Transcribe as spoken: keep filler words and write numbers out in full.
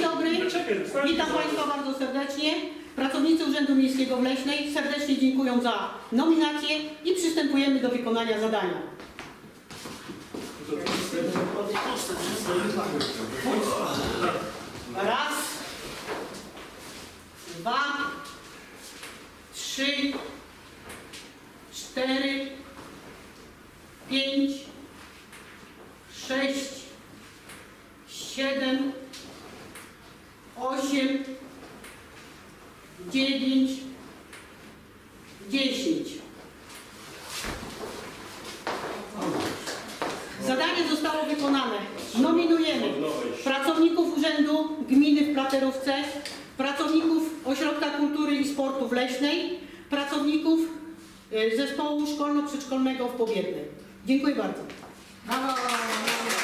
dobry, witam Państwa bardzo serdecznie. Pracownicy Urzędu Miejskiego w Leśnej serdecznie dziękują za nominację i przystępujemy do wykonania zadania. Raz, dwa, trzy, cztery, pięć, sześć, siedem, osiem, dziewięć, dziesięć. Zadanie zostało wykonane. Nominujemy pracowników Urzędu Gminy w Platerówce, pracowników Ośrodka Kultury i Sportu w Leśnej, pracowników Zespołu Szkolno-Przedszkolnego w Pobiednej. Dziękuję bardzo.